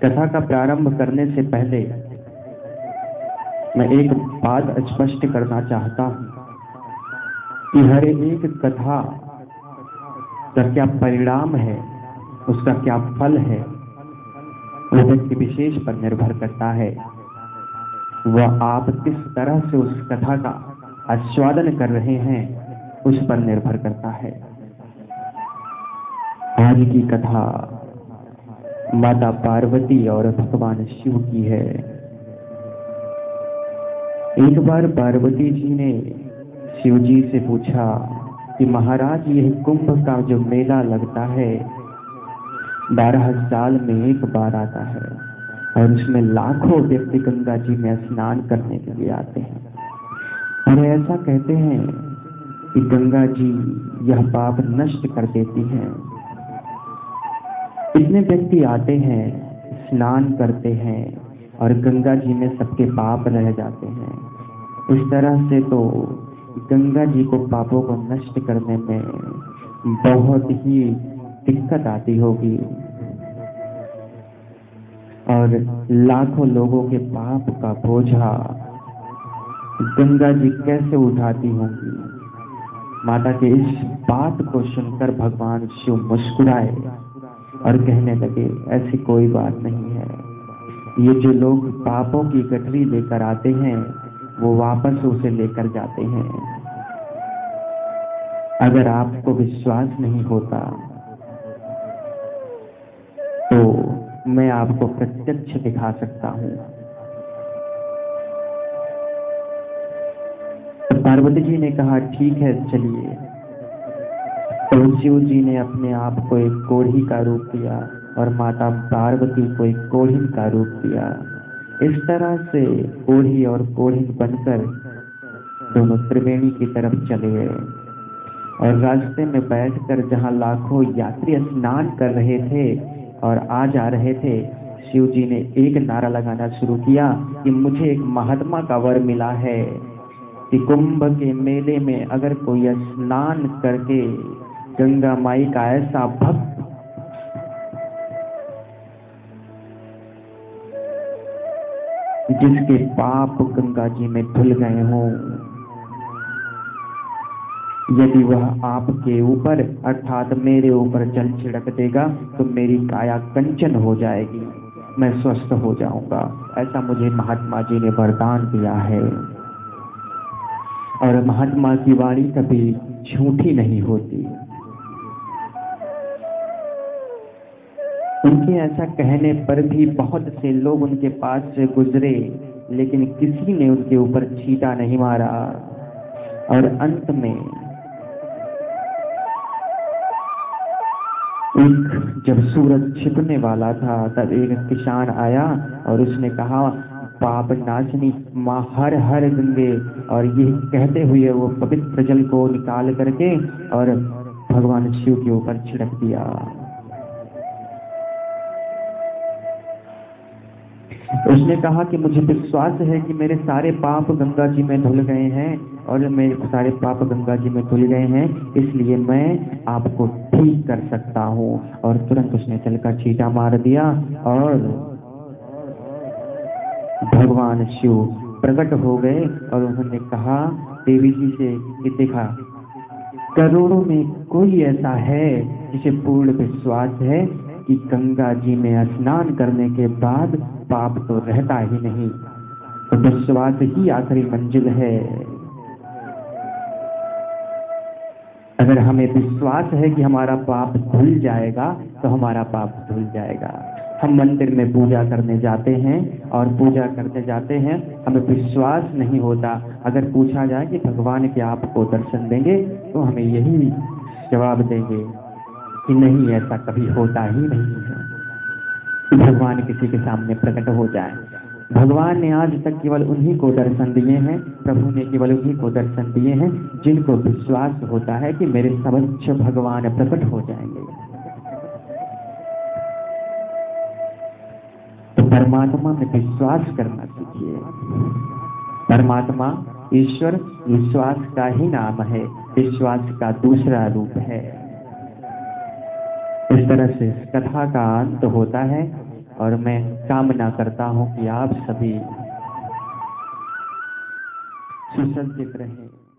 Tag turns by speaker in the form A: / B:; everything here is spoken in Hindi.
A: कथा का प्रारंभ करने से पहले मैं एक बात स्पष्ट करना चाहता हूँ कि हर एक कथा का क्या परिणाम है, उसका क्या फल है, वो व्यक्ति विशेष पर निर्भर करता है। वह आप किस तरह से उस कथा का आस्वादन कर रहे हैं उस पर निर्भर करता है। आज की कथा माता पार्वती और भगवान शिव की है। एक बार पार्वती जी ने शिव जी से पूछा कि महाराज, यह कुंभ का जो मेला लगता है 12 साल में एक बार आता है और उसमें लाखों व्यक्ति गंगा जी में स्नान करने के लिए आते हैं और ऐसा कहते हैं कि गंगा जी यह पाप नष्ट कर देती हैं। इतने व्यक्ति आते हैं, स्नान करते हैं और गंगा जी में सबके पाप रह जाते हैं। इस तरह से तो गंगा जी को पापों को नष्ट करने में बहुत ही दिक्कत आती होगी और लाखों लोगों के पाप का बोझा गंगा जी कैसे उठाती होंगी। माता के इस बात को सुनकर भगवान शिव मुस्कुराए और कहने लगे, ऐसी कोई बात नहीं है। ये जो लोग पापों की गठरी लेकर आते हैं वो वापस उसे लेकर जाते हैं। अगर आपको विश्वास नहीं होता तो मैं आपको प्रत्यक्ष दिखा सकता हूँ। तो पार्वती जी ने कहा, ठीक है चलिए। तो शिव जी ने अपने आप को एक कोढ़ी का रूप दिया और माता पार्वती को एक कोढ़ी का रूप दिया। इस तरह से कोढ़ी और कोढ़ी बनकर दोनों त्रिवेणी की तरफ चले गए और रास्ते में बैठकर जहां लाखों यात्री स्नान कर रहे थे और आ जा रहे थे, शिव जी ने एक नारा लगाना शुरू किया कि मुझे एक महात्मा का वर मिला है कि कुंभ के मेले में अगर कोई स्नान करके गंगा माई का ऐसा भक्त जिसके पाप गंगा जी में धुल गए हों, यदि वह आपके ऊपर अर्थात मेरे ऊपर जल छिड़क देगा तो मेरी काया कंचन हो जाएगी, मैं स्वस्थ हो जाऊंगा। ऐसा मुझे महात्मा जी ने वरदान दिया है और महात्मा की वाणी कभी झूठी नहीं होती। उनके ऐसा कहने पर भी बहुत से लोग उनके पास से गुजरे, लेकिन किसी ने उनके ऊपर छींटा नहीं मारा। और अंत में जब सूरज छिपने वाला था तब एक किसान आया और उसने कहा, पाप नाशनी माँ हर हर गंगे, और ये कहते हुए वो पवित्र जल को निकाल करके और भगवान शिव के ऊपर छिड़क दिया। उसने कहा कि मुझे विश्वास है कि मेरे सारे पाप गंगा जी में धुल गए हैं और मेरे सारे पाप गंगा जी में धुल गए हैं, इसलिए मैं आपको ठीक कर सकता हूँ। और तुरंत उसने जल का छींटा मार दिया और भगवान शिव प्रकट हो गए और उन्होंने कहा देवी जी से कि देखा, करोड़ों में कोई ऐसा है जिसे पूर्ण विश्वास है कि गंगा जी में स्नान करने के बाद पाप तो रहता ही नहीं, तो विश्वास ही आखिरी मंजिल है। अगर हमें विश्वास है कि हमारा पाप धुल जाएगा तो हमारा पाप धुल जाएगा। हम मंदिर में पूजा करने जाते हैं और पूजा करते जाते हैं, हमें विश्वास नहीं होता। अगर पूछा जाए कि भगवान क्या आपको दर्शन देंगे तो हमें यही जवाब देंगे कि नहीं, ऐसा कभी होता ही नहीं है कि भगवान किसी के सामने प्रकट हो जाए। भगवान ने आज तक केवल उन्हीं को दर्शन दिए हैं, प्रभु ने केवल उन्हीं को दर्शन दिए हैं जिनको विश्वास होता है कि मेरे समक्ष भगवान प्रकट हो जाएंगे। तो परमात्मा में विश्वास करना सीखिए। परमात्मा ईश्वर विश्वास का ही नाम है, विश्वास का दूसरा रूप है। इस तरह से कथा का अंत होता है और मैं कामना करता हूँ कि आप सभी सुसज्जित रहें।